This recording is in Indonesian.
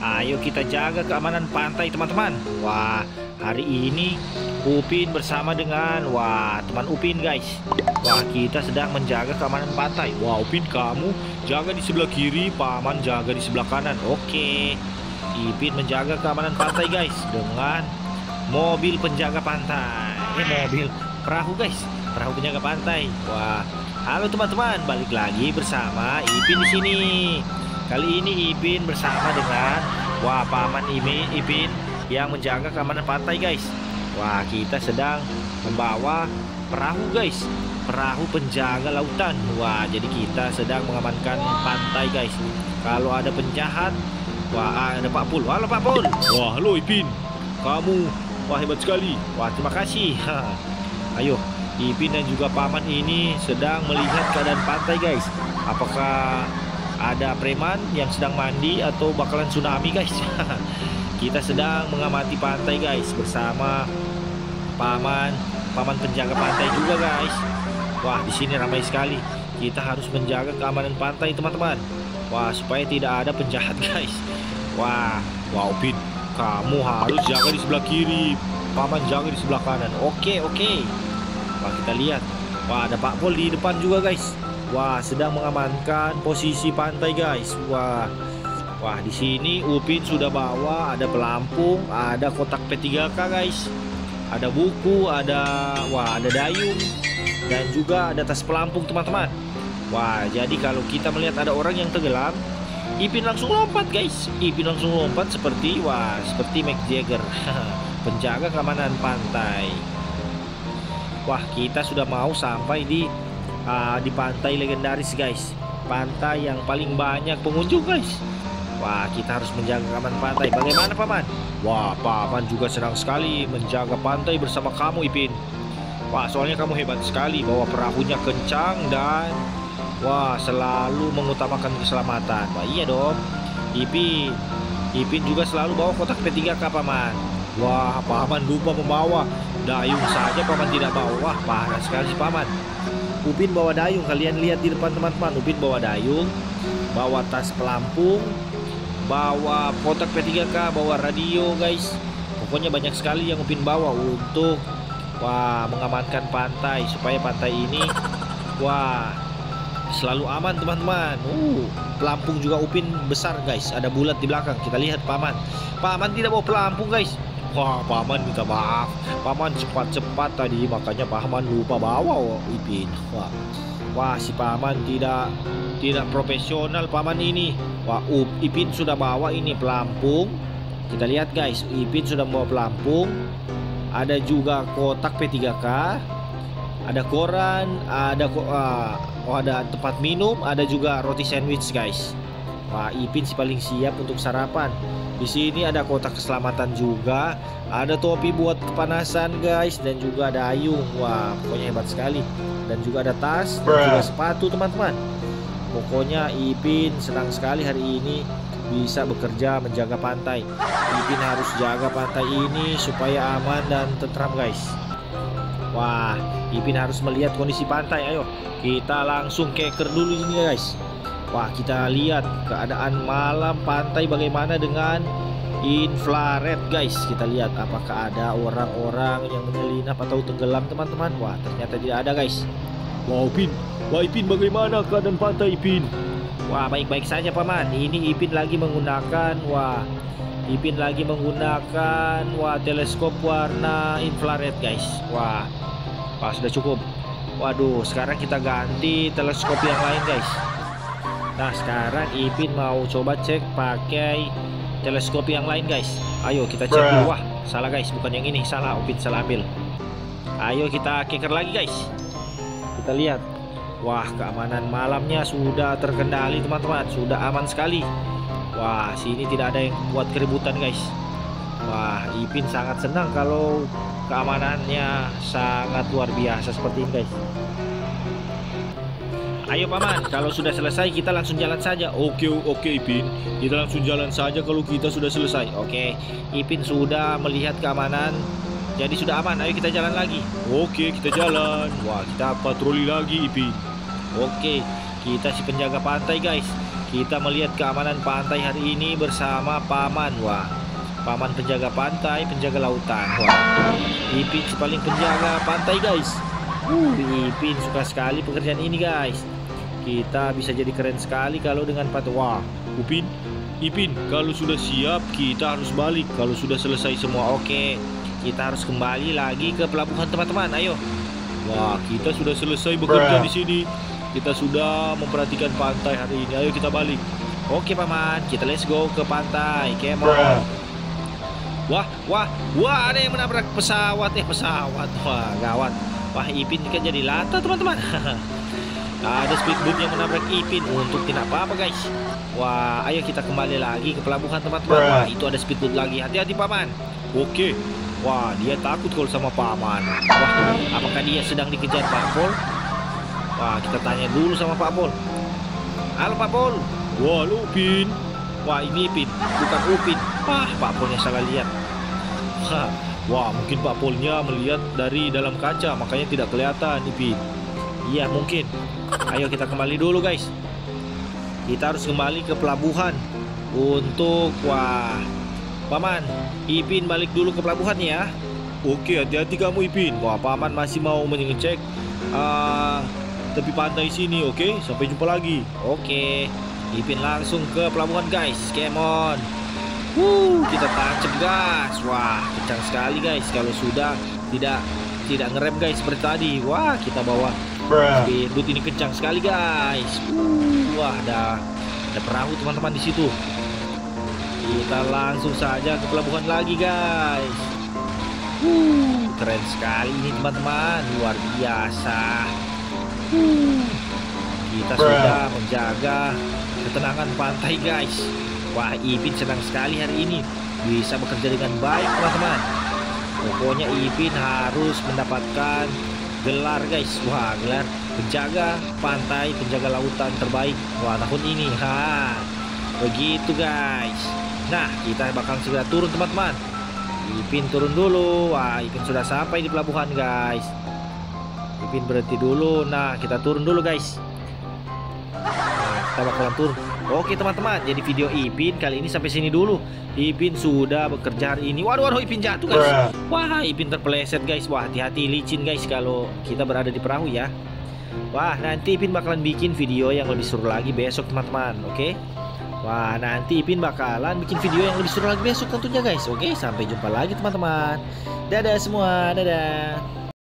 Ayo kita jaga keamanan pantai teman-teman. Wah, hari ini Upin bersama dengan teman Upin guys. Wah, kita sedang menjaga keamanan pantai. Wah, Upin kamu jaga di sebelah kiri, Paman jaga di sebelah kanan. Oke. Ipin menjaga keamanan pantai guys dengan mobil penjaga pantai. Mobil perahu guys, perahu penjaga pantai. Wah, halo teman-teman, balik lagi bersama Ipin di sini. Kali ini Ipin bersama dengan Paman Ipin yang menjaga keamanan pantai guys. Wah, kita sedang membawa perahu guys, perahu penjaga lautan. Wah, jadi kita sedang mengamankan pantai guys. Kalau ada penjahat, ada Pak Pul. Halo Pak Pul. Wah, halo Ipin. Kamu hebat sekali. Wah, terima kasih. Ayo, Ipin dan juga Paman ini sedang melihat keadaan pantai guys. Apakah ada preman yang sedang mandi atau bakalan tsunami guys? Kita sedang mengamati pantai guys bersama Paman penjaga pantai juga guys. Wah, di sini ramai sekali. Kita harus menjaga keamanan pantai teman-teman. Wah, supaya tidak ada penjahat guys. Wah, Upin, kamu harus jaga di sebelah kiri, Paman jaga di sebelah kanan. Oke. Wah, kita lihat. Wah, ada Pak Pol di depan juga guys. Wah, sedang mengamankan posisi pantai guys. Wah, di sini Upin sudah bawa ada pelampung, ada kotak P3K guys. Ada buku, ada dayung dan juga ada tas pelampung teman-teman. Wah, jadi kalau kita melihat ada orang yang tenggelam, Ipin langsung lompat guys. Ipin langsung lompat seperti Mick Jagger. Penjaga keamanan pantai. Wah, kita sudah mau sampai di pantai legendaris guys. Pantai yang paling banyak pengunjung guys. Wah, kita harus menjaga keamanan pantai. Bagaimana Paman? Wah, Paman juga senang sekali menjaga pantai bersama kamu Ipin. Wah, soalnya kamu hebat sekali, bawa perahunya kencang dan selalu mengutamakan keselamatan. Wah, iya dong. Ipin juga selalu bawa kotak P3K Paman. Wah, Paman lupa membawa dayung saja, Paman tidak bawa. Wah, parah sekali si Paman. Upin bawa dayung, kalian lihat di depan teman-teman. Upin bawa dayung, bawa tas pelampung, bawa kotak P3K, bawa radio guys. Pokoknya banyak sekali yang Upin bawa untuk mengamankan pantai, supaya pantai ini selalu aman teman-teman. Pelampung juga Upin besar guys, ada bulat di belakang. Kita lihat Paman tidak bawa pelampung guys. Wah, Paman minta maaf. Paman cepat-cepat tadi, makanya Paman lupa bawa Ipin. Wah, si Paman tidak profesional Paman ini. Wah, Ipin sudah bawa ini pelampung. Kita lihat guys, Ipin sudah bawa pelampung. Ada juga kotak P3K. Ada koran, ada tempat minum, ada juga roti sandwich guys. Wah, Ipin sih paling siap untuk sarapan. Di sini ada kotak keselamatan juga, ada topi buat kepanasan guys, dan juga ada dayung. Wah, pokoknya hebat sekali. Dan juga ada tas dan juga sepatu teman-teman. Pokoknya Ipin senang sekali hari ini bisa bekerja menjaga pantai. Ipin harus jaga pantai ini supaya aman dan tentram guys. Wah, Ipin harus melihat kondisi pantai. Ayo, kita langsung keker dulu ini guys. Wah, kita lihat keadaan malam pantai bagaimana dengan infrared guys. Kita lihat apakah ada orang-orang yang menyelinap atau tenggelam teman-teman. Wah, ternyata tidak ada guys. Wah, Ipin bagaimana keadaan pantai Ipin? Wah, baik-baik saja Paman. Ini Ipin lagi menggunakan teleskop warna infrared guys. Wah, sudah cukup. Waduh, sekarang kita ganti teleskop yang lain guys. Nah, sekarang Ipin mau coba cek pakai teleskop yang lain guys. Ayo kita cek dulu. Wah, salah guys, bukan yang ini, salah. Upin salah ambil. Ayo kita keker lagi guys. Kita lihat. Wah, keamanan malamnya sudah terkendali teman-teman, sudah aman sekali. Wah, sini tidak ada yang buat keributan guys. Wah, Ipin sangat senang kalau keamanannya sangat luar biasa seperti ini guys. Ayo Paman, kalau sudah selesai kita langsung jalan saja. Oke Ipin, kita langsung jalan saja kalau kita sudah selesai. Oke, Ipin sudah melihat keamanan, jadi sudah aman. Ayo kita jalan lagi. Oke, kita jalan. Wah, kita patroli lagi Ipin. Oke, kita si penjaga pantai guys. kita melihat keamanan pantai hari ini bersama Paman. Wah, Paman penjaga pantai, penjaga lautan. Wah, Ipin paling penjaga pantai guys. Ipin suka sekali pekerjaan ini guys. Kita bisa jadi keren sekali kalau dengan pantai. Wah, Ipin, kalau sudah siap kita harus balik. Kalau sudah selesai semua, oke. Kita harus kembali lagi ke pelabuhan teman-teman. Ayo. Wah, kita sudah selesai bekerja di sini. Kita sudah memperhatikan pantai hari ini. Ayo kita balik. Oke Paman, kita let's go ke pantai. Come on. Wah, ada yang menabrak pesawat. Pesawat. Wah, gawat. Wah, Ipin kan jadi lata teman-teman. Ada speedboat yang menabrak Ipin. Untuk tidak apa-apa guys. Wah, ayo kita kembali lagi ke pelabuhan teman-teman. Wah, itu ada speedboat lagi. Hati-hati Paman. Oke. Wah, dia takut kalau sama Paman. Wah, apakah dia sedang dikejar Pak Pol? Wah, kita tanya dulu sama Pak Pol. Halo Pak Pol. Wah, lu Upin. Wah, ini Ipin, bukan Upin. Wah, Pak Polnya salah lihat. Wah, mungkin Pak Polnya melihat dari dalam kaca, makanya tidak kelihatan Ipin. Iya, mungkin. Ayo kita kembali dulu guys. Kita harus kembali ke pelabuhan untuk Paman, Ipin balik dulu ke pelabuhan ya. Oke, hati-hati kamu Ipin. Wah, Paman masih mau mengecek tepi pantai sini. Oke, sampai jumpa lagi. Oke, Ipin langsung ke pelabuhan guys. Come on. Kita tancap gas. Wah, kencang sekali guys. Kalau sudah tidak ngerem guys seperti tadi. Wah, kita bawa speedboat ini kencang sekali guys. Wah, ada perahu teman-teman di situ. Kita langsung saja ke pelabuhan lagi guys. Keren sekali ini teman-teman. Luar biasa. Kita sudah menjaga ketenangan pantai guys. Wah, Ipin senang sekali hari ini bisa bekerja dengan baik teman-teman. Pokoknya Ipin harus mendapatkan gelar guys. Wah, gelar penjaga pantai, penjaga lautan terbaik. Wah, tahun ini. Begitu guys. Nah, kita bakal segera turun teman-teman. Ipin turun dulu. Wah, Ipin sudah sampai di pelabuhan guys. Ipin berhenti dulu. Nah, kita turun dulu guys. Nah, kita bakalan turun. Oke teman-teman, jadi video Ipin kali ini sampai sini dulu. Ipin sudah bekerja hari ini. Waduh, Ipin jatuh guys. Wah, Ipin terpeleset guys. Wah, hati-hati licin guys kalau kita berada di perahu ya. Wah, nanti Ipin bakalan bikin video yang lebih seru lagi besok teman-teman. Oke. Wah, nanti Ipin bakalan bikin video yang lebih seru lagi besok tentunya guys. Oke, sampai jumpa lagi teman-teman. Dadah semua, dadah.